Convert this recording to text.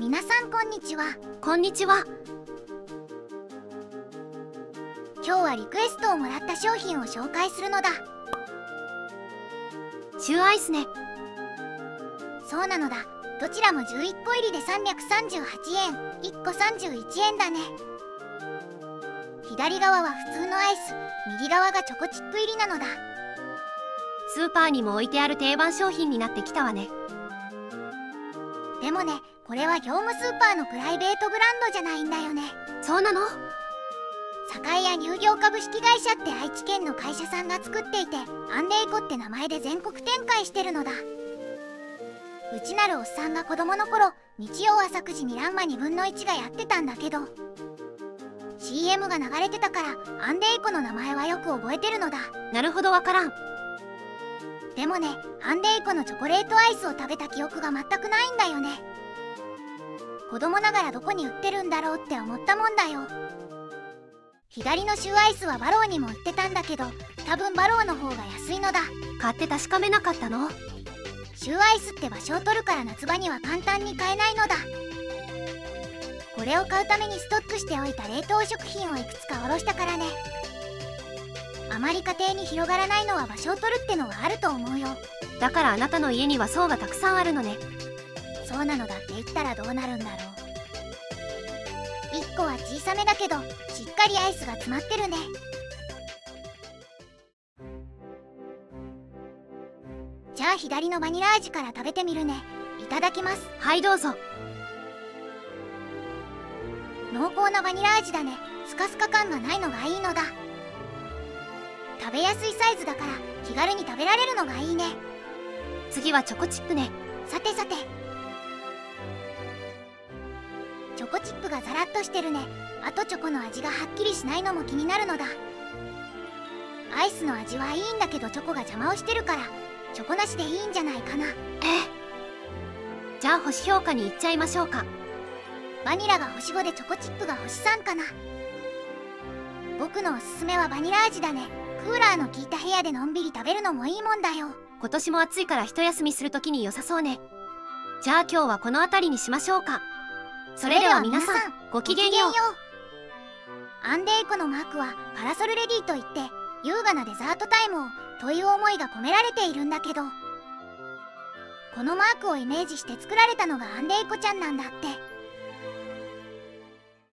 皆さんこんにちは。 こんにちは。 今日はリクエストをもらった商品を紹介するのだ。 シューアイスね。 そうなのだ。どちらも11個入りで338円、1個31円だね。左側は普通のアイス、右側がチョコチップ入りなのだ。 スーパーにも置いてある定番商品になってきたわね。 でもね、これは業務スーパーのプライベートブランドじゃないんだよね。 そうなの？ 栄屋乳業株式会社って愛知県の会社さんが作っていて、アンデイコって名前で全国展開してるのだ。うちなるおっさんが子供の頃、日曜朝9時にランマ2分の1がやってたんだけど、 CM が流れてたからアンデイコの名前はよく覚えてるのだ。 なるほど、わからん。 でもね、アンデイコのチョコレートアイスを食べた記憶が全くないんだよね。子供ながらどこに売ってるんだろうって思ったもんだよ。左のシューアイスはバローにも売ってたんだけど、多分バローの方が安いのだ。 買って確かめなかったの？ シューアイスって場所を取るから夏場には簡単に買えないのだ。これを買うためにストックしておいた冷凍食品をいくつかおろしたからね。あまり家庭に広がらないのは場所を取るってのはあると思うよ。 だからあなたの家には層がたくさんあるのね。 そうなのだって言ったらどうなるんだろう。1個は小さめだけどしっかりアイスが詰まってるね。じゃあ左のバニラ味から食べてみるね。いただきます。 はいどうぞ。 濃厚なバニラ味だね。スカスカ感がないのがいいのだ。食べやすいサイズだから気軽に食べられるのがいいね。 次はチョコチップね。 さてさて、チョコチップがザラッとしてるね。あとチョコの味がはっきりしないのも気になるのだ。アイスの味はいいんだけどチョコが邪魔をしてるからチョコなしでいいんじゃないかな。 じゃあ星評価にいっちゃいましょうか。 バニラが星5でチョコチップが星3かな。僕のおすすめはバニラ味だね。クーラーの効いた部屋でのんびり食べるのもいいもんだよ。 今年も暑いから一休みするときに良さそうね。じゃあ今日はこの辺りにしましょうか。それでは皆さん、ごきげんよう。 アンデイコのマークはパラソルレディといって優雅なデザートタイムをという思いが込められているんだけど、このマークをイメージして作られたのがアンデイコちゃんなんだって。